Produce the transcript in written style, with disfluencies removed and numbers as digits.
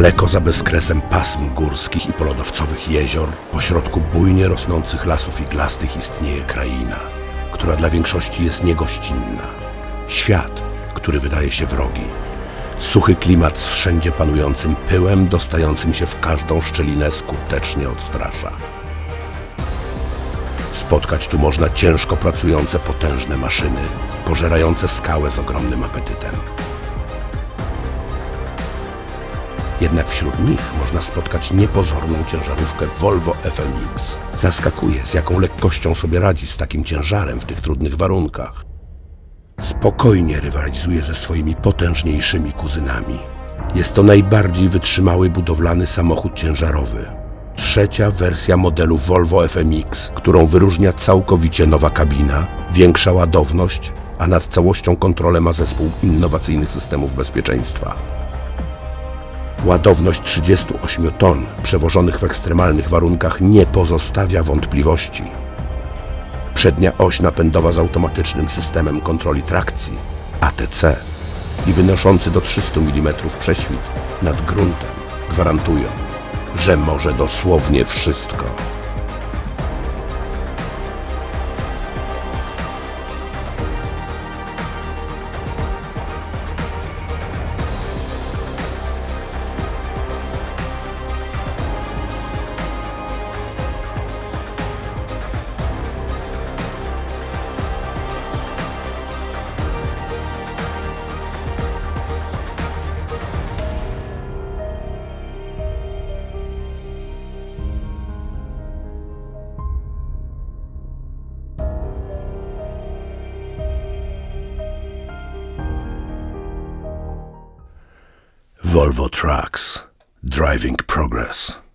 Daleko za bezkresem pasm górskich i polodowcowych jezior, pośrodku bujnie rosnących lasów iglastych istnieje kraina, która dla większości jest niegościnna. Świat, który wydaje się wrogi. Suchy klimat z wszędzie panującym pyłem, dostającym się w każdą szczelinę, skutecznie odstrasza. Spotkać tu można ciężko pracujące potężne maszyny, pożerające skałę z ogromnym apetytem. Jednak wśród nich można spotkać niepozorną ciężarówkę Volvo FMX. Zaskakuje, z jaką lekkością sobie radzi z takim ciężarem w tych trudnych warunkach. Spokojnie rywalizuje ze swoimi potężniejszymi kuzynami. Jest to najbardziej wytrzymały budowlany samochód ciężarowy. Trzecia wersja modelu Volvo FMX, którą wyróżnia całkowicie nowa kabina, większa ładowność, a nad całością kontrolę ma zespół innowacyjnych systemów bezpieczeństwa. Ładowność 38 ton, przewożonych w ekstremalnych warunkach, nie pozostawia wątpliwości. Przednia oś napędowa z automatycznym systemem kontroli trakcji, ATC, i wynoszący do 300 mm prześwit nad gruntem gwarantują, że może dosłownie wszystko. Volvo Trucks, driving progress.